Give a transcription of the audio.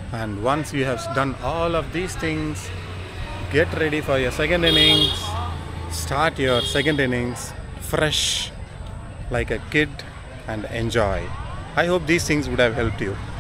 And once you have done all of these things, get ready for your second innings. Start your second innings fresh like a kid and enjoy. I hope these things would have helped you.